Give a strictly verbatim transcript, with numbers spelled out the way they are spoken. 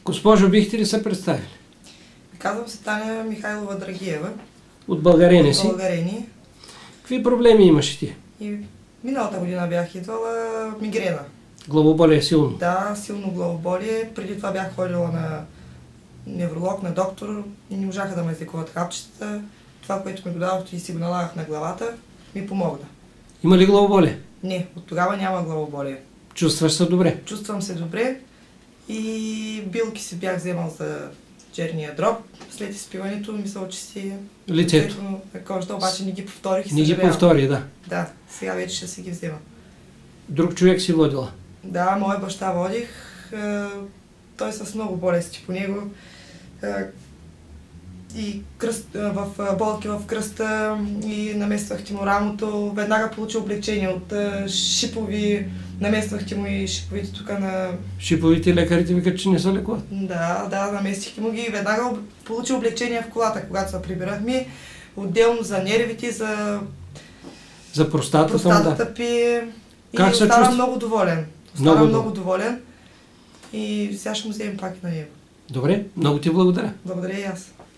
Госпожо, бихте ли се представили? Казвам се Таня Михайлова Драгиева. От Българене си. Българени. Какви проблеми имаш ти? И миналата година бях идвала мигрена. Главоболие силно? Да, силно главоболие. Преди това бях ходила на невролог, на доктор и не можаха да ме излекуват хапчетата. Това, което ми го дадохте и си го налагах на главата, ми помогна. Има ли главоболие? Не, от тогава няма главоболие. Чувстваш се добре? Чувствам се добре и билки си бях вземал за черния дроб. След изпиването мисля, че си Лицето. на кожата, обаче не ги повторих и Не ги повтори, да. Да, сега вече ще си ги взема. Друг човек си водила? Да, моя баща водих. Той с много болести по него. И кръст, в болки в кръста и намествахте му рамото. Веднага получи облегчение от шипови. Намествахте му и шиповите тук на... Шиповите лекарите викат, че не са лекуват? Да, да, наместихте му ги и веднага получи облегчение в колата, когато се прибирахме. Отделно за нервите, за... За простатата, простатата да. пи. И как се остана чувства? много доволен. Остана Много, много доволен. И сега ще му вземем пак и на него. Добре, много ти благодаря. Благодаря и аз.